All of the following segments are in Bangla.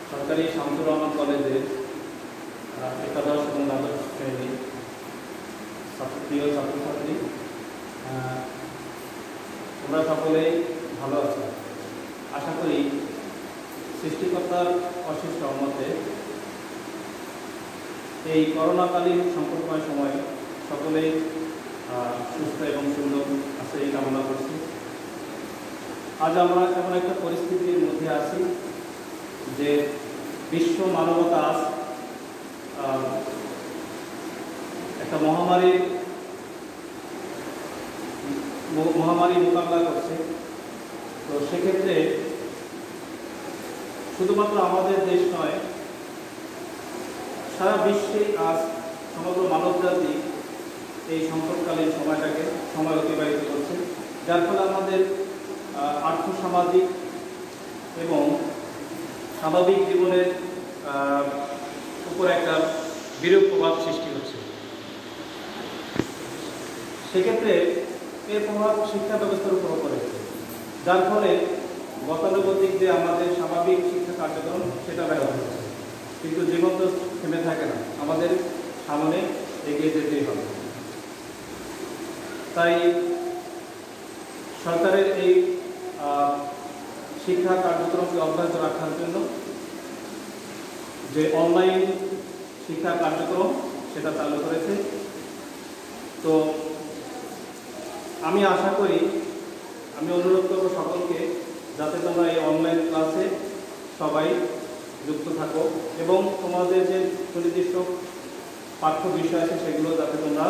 সরকারি শামসুর রহমান কলেজের একাদশ এবং দ্বাদশ শ্রেণীর প্রিয় ছাত্রছাত্রী, তোমরা সকলেই ভালো আছো। আশা করি সৃষ্টিকর্তার অশেষ রহমতে এই করোনাকালীন সংকটময় সময়ে সকলেই সুস্থ এবং সুন্দর আছে এই কামনা করছি। আজ আমরা এমন একটা পরিস্থিতির মধ্যে আছি যে বিশ্ব মানবতা আজ একটা মহামারী মোকাবিলা করছে। তো সেক্ষেত্রে শুধুমাত্র আমাদের দেশ নয়, সারা বিশ্বে আজ সমগ্র মানবজাতি এই সংকটকালীন সময় অতিবাহিত করছে, যার ফলে আমাদের আর্থসামাজিক এবং স্বাভাবিক জীবনের উপর একটা বিরূপ প্রভাব সৃষ্টি হচ্ছে। সেক্ষেত্রে এর প্রভাব শিক্ষা ব্যবস্থার উপর পড়েছে, যার ফলে গতানুগতিক যে আমাদের স্বাভাবিক শিক্ষা কার্যক্রম সেটা ব্যাহত হচ্ছে। কিন্তু জীবন তো থেমে থাকে না, আমাদের সামনে এগিয়ে যেতেই হবে। তাই সরকারের এই শিক্ষা কার্যক্রমকে অব্যাহত রাখার জন্য যে অনলাইন শিক্ষা কার্যক্রম সেটা চালু করেছে। তো আমি আশা করি, আমি অনুরোধ করব সকলকে যাতে তোমরা এই অনলাইন ক্লাসে সবাই যুক্ত থাকো এবং তোমাদের যে সুনির্দিষ্ট পাঠ্য বিষয় আছে সেগুলো যাতে তোমরা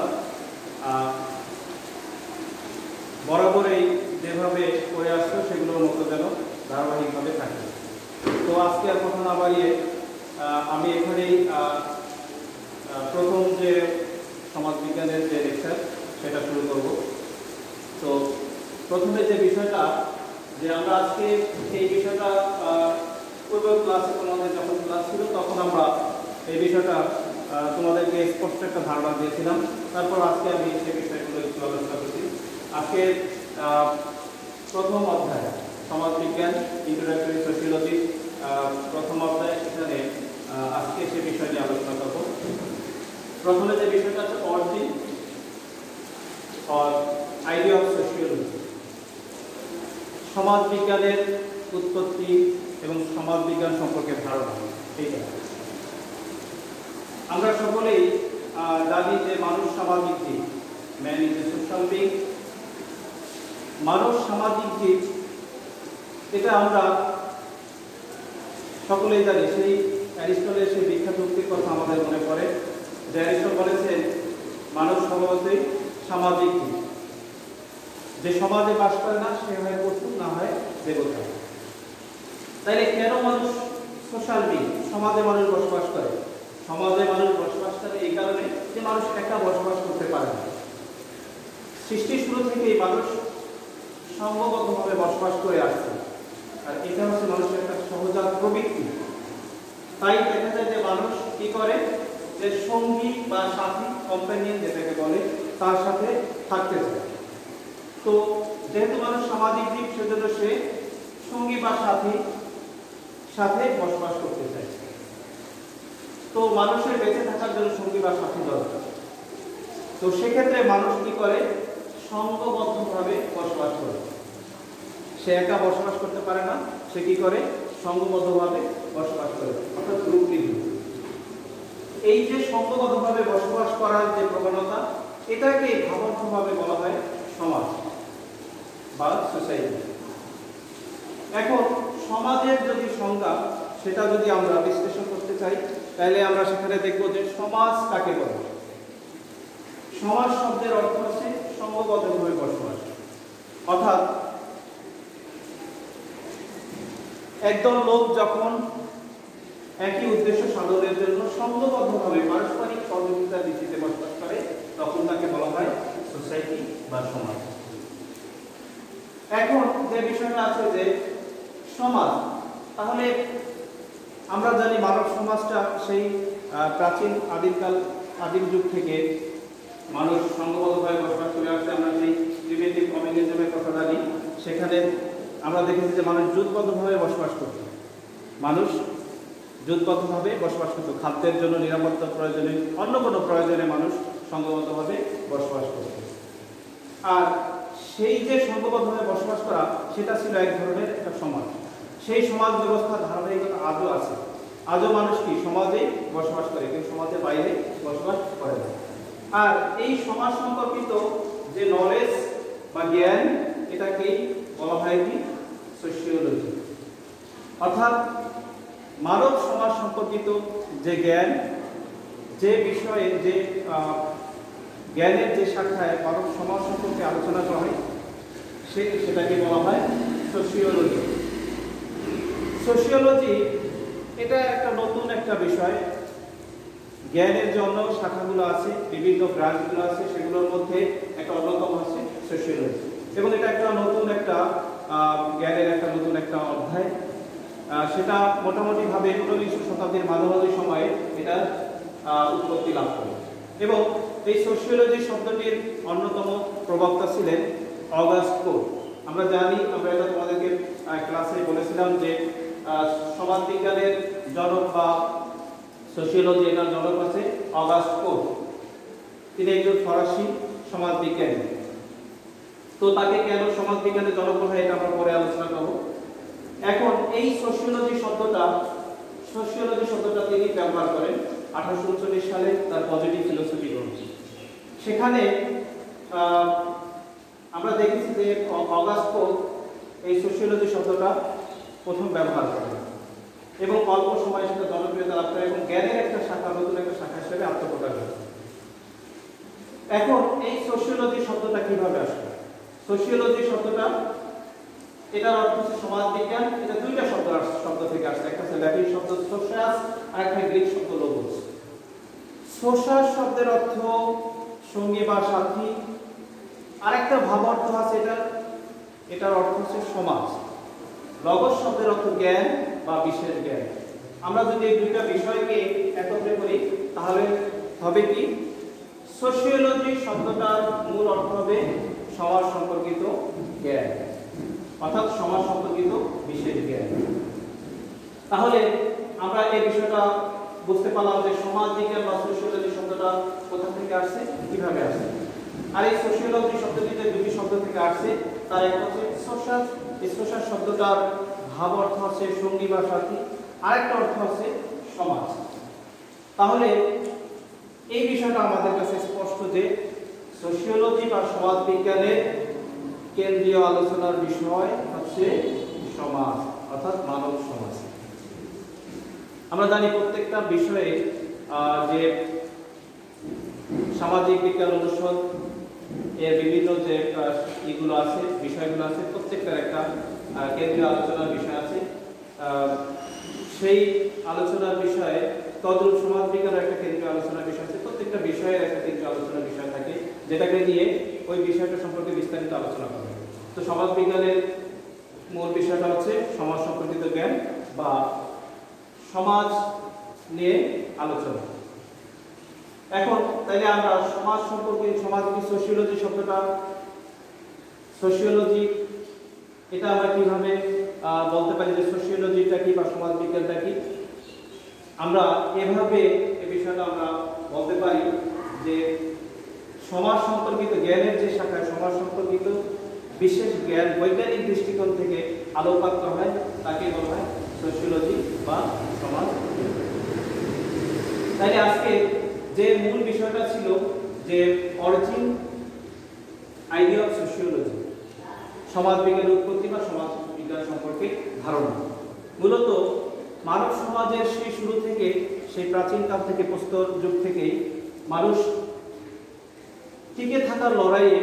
বরাবরই যেভাবে করে আসছো সেগুলোর মতো যেন ধারাবাহিকভাবে থাকে। তো আজকে আর কথা না বাড়িয়ে আমি এখানেই প্রথম যে সমাজবিজ্ঞানের যে লেকচার সেটা শুরু করব। তো প্রথমে যে বিষয়টা, যে আমরা আজকে এই বিষয়টা পূর্ব ক্লাসে তোমাদের যখন ক্লাস ছিল তখন আমরা এই বিষয়টা তোমাদেরকে স্পষ্ট একটা ধারণা দিয়েছিলাম। তারপর আজকে আমি সেই বিষয়গুলো একটু আলোচনা করছি। আজকে প্রথম অধ্যায় সমাজবিজ্ঞান, ইন্ট্রোডাক্টরি সোশিওলজি প্রথম অধ্যায়, এখানে আজকে সে বিষয় নিয়ে আলোচনা করব। প্রথমে যে বিষয়টা আছে origin or idea of sociology, সমাজবিজ্ঞানের উৎপত্তি এবং সমাজবিজ্ঞান সম্পর্কে ধারণা। এইটা আমরা সকলেই জানি যে মানুষ সামাজিক জীব, man is a social being. মানুষ সামাজিক জীব, এটা আমরা সকলেই জানি। সেই অ্যারিস্টটলের সেই বিখ্যাত উক্তির কথা আমাদের মনে পড়ে, যে অ্যারিস্টটল বলেছেন মানুষ স্বভাবতই সামাজিক জীব, যে সমাজে বাস করে না সে হয় পশু, না হয় দেবতা। তাইলে কেন মানুষ সোশ্যাল বিং, সমাজে মানুষ বসবাস করে? সমাজে মানুষ বসবাস করে এই কারণে যে মানুষ একা বসবাস করতে পারে না। সৃষ্টির শুরু থেকেই মানুষ সঙ্গবদ্ধভাবে বসবাস করে আসছে, আর এটা হচ্ছে মানুষের একটা সহজাত প্রবৃত্তি। তাই দেখা যায় যে মানুষ কি করে, যে সঙ্গী বা সাথী, কম্প্যানিয়ন যেটাকে বলে, তার সাথে থাকতে চায়। তো যেহেতু মানুষ সামাজিক জীব, সেজন্য সে সঙ্গী বা সাথীর সাথে বসবাস করতে চায়। তো মানুষের বেঁচে থাকার জন্য সঙ্গী বা সাথী দরকার। তো সেক্ষেত্রে মানুষ কি করে, সঙ্গবদ্ধভাবে বসবাস করে। সে একা বসবাস করতে পারে না, সে কি করে, সঙ্গবদ্ধভাবে বসবাস করে, অর্থাৎ গ্রুপ লিভিং। এই যে সঙ্গবদ্ধভাবে বসবাস করার যে প্রবণতা, এটাকে ভাবার্থভাবে বলা হয় সমাজ বা সোসাইটি। এখন সমাজের যদি সংজ্ঞা, সেটা যদি আমরা বিশ্লেষণ করতে চাই, তাহলে আমরা সেখানে দেখব যে সমাজ কাকে বলে। সমাজ শব্দের অর্থ হচ্ছে সঙ্গবদ্ধভাবে বসবাস, অর্থাৎ একদল লোক যখন একই উদ্দেশ্য সাধনের জন্য সঙ্গবদ্ধভাবে পারস্পরিক সহযোগিতার ভিত্তিতে বসবাস করে, তখন তাকে বলা হয় সোসাইটি বা সমাজ। এখন যে বিষয়টা আছে যে সমাজ, তাহলে আমরা জানি মানব সমাজটা সেই প্রাচীন আদিম যুগ থেকে মানুষ সঙ্গবদ্ধভাবে বসবাস করে আসছে। আমরা সেই প্রিমিটিভ কমিউনিজমের কথা জানি, সেখানে আমরা দেখেছি যে মানুষ জোটবদ্ধভাবে বসবাস করত। মানুষ জোটবদ্ধভাবে বসবাস করত, খাদ্যের জন্য, নিরাপত্তার প্রয়োজনে, অন্য কোনো প্রয়োজনে মানুষ সংঘবদ্ধভাবে বসবাস করত। আর সেই যে সংঘবদ্ধভাবে বসবাস করা, সেটা ছিল এক ধরনের একটা সমাজ। সেই সমাজ ব্যবস্থার ধারাবাহিকতা আজও আছে। আজও মানুষ কি সমাজে বসবাস করে, কেউ সমাজের বাইরে বসবাস করে না। আর এই সমাজ সম্পর্কিত যে নলেজ বা জ্ঞান, এটাকেই বলা হয় কি সোশিওলজি। অর্থাৎ মানব সমাজ সম্পর্কিত যে জ্ঞান, যে বিষয়ে, যে জ্ঞানের যে শাখায় মানব সমাজ সম্পর্কে আলোচনা করা হয়, সেটাকে বলা হয় সোশিওলজি। সোশিওলজি এটা একটা নতুন একটা বিষয়। জ্ঞানের জন্য শাখাগুলো আছে, বিভিন্ন ব্রাঞ্চগুলো আছে, সেগুলোর মধ্যে একটা অন্যতম আছে সোশিওলজি। এবং এটা একটা নতুন একটা জ্ঞানের একটা নতুন একটা অধ্যায়। সেটা মোটামুটিভাবে 19 শতাব্দীর মাঝামাঝি সময়ে এটা উৎপত্তি লাভ করে। এবং এই সোশিওলজি শব্দটির অন্যতম প্রবক্তা ছিলেন অগাস্ট কোট। আমরা জানি, আমরা এটা তোমাদেরকে ক্লাসে বলেছিলাম যে সমাজবিজ্ঞানের জনক বা সোশিওলজি এটার জনক আছে অগাস্ট কোট। তিনি একজন ফরাসি সমাজবিজ্ঞানী। তো তাকে কেন সমাজবিজ্ঞানের জনক বলা হয়, এটা আমরা পরে আলোচনা করব। এখন এই সোশিওলজি শব্দটা তিনি ব্যবহার করেন 1839 সালে তার পজিটিভ ফিলোসফি গ্রন্থে। সেখানে আমরা দেখেছি যে অগাস্ট কোট এই সোশিওলজি শব্দটা প্রথম ব্যবহার করেন এবং অল্প সময়ে সেটা জনপ্রিয়তা লাভ করে এবং জ্ঞানের একটা শাখা, নতুন একটা শাখা হিসেবে আত্মপ্রকাশ করে। এখন এই সোশিওলজি শব্দটা কিভাবে আসলো? সোশিওলজি শব্দটা, এটার অর্থ হচ্ছে সমাজবিজ্ঞান। এটা দুইটা শব্দ থেকে আসছে, একটা হচ্ছে ল্যাটিন শব্দ সোশাস আর একটা গ্রিক শব্দ লোগোস। সোশাস শব্দের অর্থ সঙ্গী বা সাথী, আরেকটা ভাব অর্থ আছে এটার অর্থ হচ্ছে সমাজ। লগোস শব্দের অর্থ জ্ঞান বা বিশেষ জ্ঞান। আমরা যদি এই দুইটা বিষয়কে একত্রে করি তাহলে হবে কি সোশিওলজি শব্দটার মূল অর্থ হবে সমাজ সম্পর্কিত জ্ঞান, অর্থাৎ সমাজ সম্পর্কিত বিশেষ জ্ঞান। তাহলে আমরা এই বিষয়টা বুঝতে পারলাম যে সমাজ বিজ্ঞান বা সোশিওলজি শব্দটা কোথা থেকে আসছে, কিভাবে আসছে। আর এই সোশিওলজি শব্দটিতে দুটি শব্দ থেকে আসছে, তার একটা হচ্ছে সোশ্যাল। এই সোশ্যাল শব্দটার ভাব অর্থ হচ্ছে সঙ্গী বা সাথী, আরেকটা অর্থ হচ্ছে সমাজ। তাহলে এই বিষয়টা আমাদের কাছে স্পষ্ট যে সোশিওলজি বা সমাজ বিজ্ঞানের কেন্দ্রীয় আলোচনার বিষয় হচ্ছে সমাজ, অর্থাৎ মানব সমাজ। আমরা জানি প্রত্যেকটা বিষয়ে যে সামাজিক বিজ্ঞান অনুষদ এর বিভিন্ন যে এগুলো আছে, বিষয়গুলো আছে, প্রত্যেকটার একটা কেন্দ্রীয় আলোচনার বিষয় আছে। সেই আলোচনার বিষয়ে তদ্রূপ সমাজ বিজ্ঞানের একটা কেন্দ্রীয় আলোচনার বিষয় আছে। প্রত্যেকটা বিষয়ের একটা কেন্দ্রীয় আলোচনার বিষয় থাকে, যেটাকে নিয়ে ওই বিষয়টা সম্পর্কে বিস্তারিত আলোচনা করা হয়। তো সমাজ বিজ্ঞানের মূল বিষয়টা হচ্ছে সমাজ সম্পর্কিত জ্ঞান বা সমাজ নিয়ে আলোচনা। এখন তাইলে আমরা সমাজ সম্পর্কে, সমাজ কি সোশিওলজি শব্দটা, সোশিওলজি এটা আমরা কিভাবে বলতে পারি যে সোশিওলজিটা কি বা সমাজ বিজ্ঞানটা কি? আমরা এভাবে এই বিষয়টা আমরা বলতে পারি যে সমাজ সম্পর্কিত জ্ঞানের যে শাখায় সমাজ সম্পর্কিত বিশেষ জ্ঞান বৈজ্ঞানিক দৃষ্টিকোণ থেকে আলোকপাত করা হয় তাকে বলা হয় সোশিওলজি বা সমাজ বিজ্ঞান। তাহলে আজকে যে মূল বিষয়টা ছিল যে অরিজিন আইডিয়া অফ সোশিওলজি, সমাজ বিজ্ঞানের উৎপত্তি বা সমাজ বিজ্ঞান সম্পর্কে ধারণা। মূলত মানব সমাজের সেই শুরু থেকে, সেই প্রাচীনকাল থেকে, প্রস্তর যুগ থেকেই মানুষ টিকে থাকার লড়াইয়ে,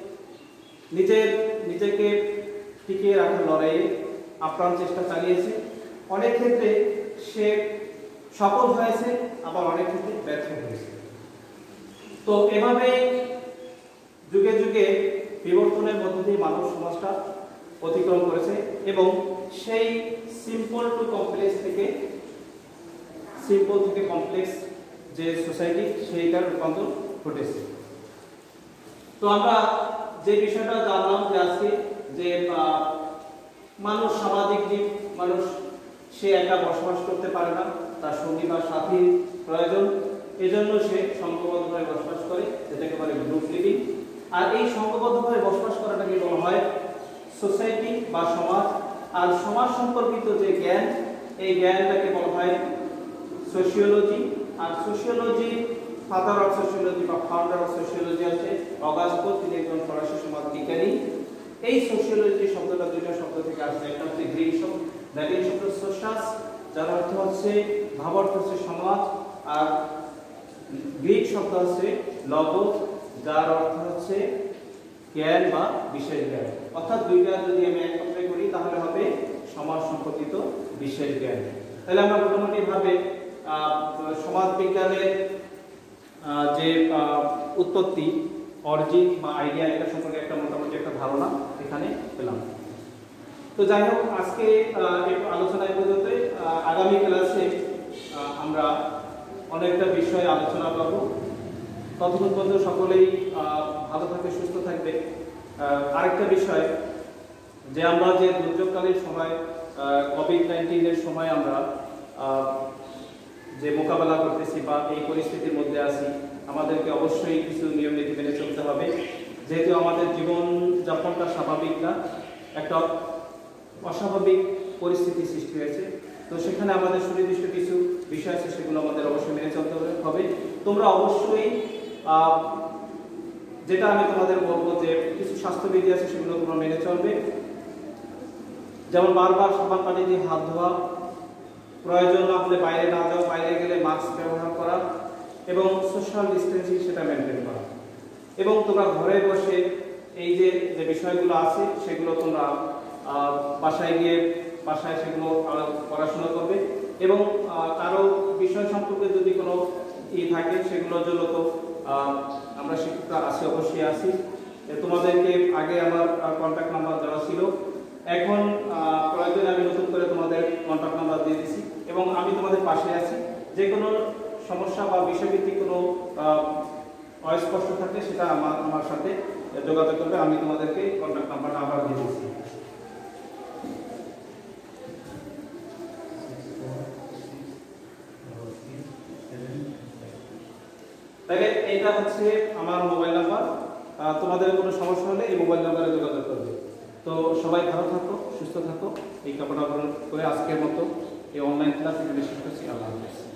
নিজেকে টিকিয়ে রাখার লড়াইয়ে আপ্রাণ চেষ্টা চালিয়েছে। অনেক ক্ষেত্রে সে সফল হয়েছে, আবার অনেক ক্ষেত্রে ব্যর্থ হয়েছে। তো এভাবে যুগে যুগে বিবর্তনের মধ্য দিয়ে মানব সমাজটা অতিক্রম করেছে এবং সেই সিম্পল টু কমপ্লেক্স থেকে, সিম্পল থেকে কমপ্লেক্স যে সোসাইটি, সেইটার রূপান্তর ঘটেছে। তো আমরা যে বিষয়টা জানলাম যে আজকে যে মানুষ সামাজিক জীব, মানুষ সে একা বসবাস করতে পারে না, তার সঙ্গী বা সাথীর প্রয়োজন। এজন্য সে সংঘবদ্ধভাবে বসবাস করে, যেটাকে বলে গ্রুপ লিভিং। আর এই সংঘবদ্ধভাবে বসবাস করাটাকে বলা হয় সোসাইটি বা সমাজ। আর সমাজ সম্পর্কিত যে জ্ঞান, এই জ্ঞানটাকে বলা হয় সোশিওলজি। আর সোশিওলজি, ফাদার অফ সোশিওলজি বা ফাউন্ডার অফ সোশিওলজি আছে অগাস্তো, তিনি একজন ফরাসি সমাজ বিজ্ঞানী। এই সোশিওলজি শব্দটা দুইটা শব্দ থেকে আসছে, একটা হচ্ছে গ্রিক শব্দ, ল্যাটিন শব্দ সোশাস, যার অর্থ হচ্ছে, ভাব অর্থ হচ্ছে সমাজ, আর গ্রিক শব্দ হচ্ছে লগোস, যার অর্থ হচ্ছে জ্ঞান বা বিশেষ জ্ঞান। অর্থাৎ দুইটা যদি আমি একত্রে করি তাহলে হবে সমাজ সম্পর্কিত বিশেষ জ্ঞান। তাহলে আমরা মোটামুটি ভাবে সমাজ বিজ্ঞানের যে উৎপত্তি, অরিজিন বা আইডিয়া, এটা সম্পর্কে একটা মোটামুটি একটা ধারণা এখানে পেলাম। তো যাই হোক, আজকে একটু আলোচনায় পর্যন্ত। আগামী ক্লাসে আমরা অনেকটা বিষয়ে আলোচনা করব। ততক্ষণ পর্যন্ত সকলেই ভালো থাকবে, সুস্থ থাকবে। আরেকটা বিষয়, যে আমরা যে দুর্যোগকালীন সময়, কোভিড-19 সময় আমরা যে মোকাবেলা করতেছি বা এই পরিস্থিতির মধ্যে আছি, আমাদেরকে অবশ্যই কিছু নিয়ম নীতি মেনে চলতে হবে। যেহেতু আমাদের জীবনযাপনটা স্বাভাবিক না, একটা অস্বাভাবিক পরিস্থিতি সৃষ্টি হয়েছে, তো সেখানে আমাদের সুনির্দিষ্ট কিছু বিষয় আছে, সেগুলো আমাদের অবশ্যই মেনে চলতে হবে। তোমরা অবশ্যই যেটা আমি তোমাদের বলবো, যে কিছু স্বাস্থ্যবিধি আছে সেগুলো তোমরা মেনে চলবে। যেমন বারবার সাবান পানি দিয়ে হাত ধোয়া, প্রয়োজন না হলে বাইরে না যাওয়া, বাইরে গেলে মাস্ক ব্যবহার করা এবং সোশ্যাল ডিস্টেন্সিং সেটা মেনটেন করা। এবং তোমরা ঘরে বসে এই যে যে বিষয়গুলো আছে সেগুলো তোমরা বাসায় গিয়ে সেগুলো পড়াশোনা করবে। এবং কারো বিষয় সম্পর্কে যদি কোনো থাকে সেগুলোর জন্য তো আমরা শিক্ষকরা আছি, অবশ্যই আছি। তোমাদেরকে আগে আমার কন্ট্যাক্ট নাম্বার দেওয়া ছিল, এখন প্রয়োজনে আমি নতুন করে তোমাদের কন্ট্যাক্ট নাম্বার দিয়ে দিচ্ছি এবং আমি তোমাদের পাশে আছি। যে কোনো সমস্যা বা বিষয়ভিত্তিক কোনো অস্পষ্ট থাকলে সেটা আমার সাথে যোগাযোগ করবে। আমি তোমাদেরকে কন্ট্যাক্ট নাম্বারটা আবার দিয়ে দিচ্ছি। তাহলে এটা হচ্ছে আমার মোবাইল নাম্বার। তোমাদের কোনো সমস্যা হলে এই মোবাইল নাম্বারে যোগাযোগ করবে। তো সবাই ভালো থাকো, সুস্থ থাকো, এই কামনা করে আজকের মতো এই অনলাইন ক্লাস এখানে শেষ করছি। আল্লাহ হাফেজ।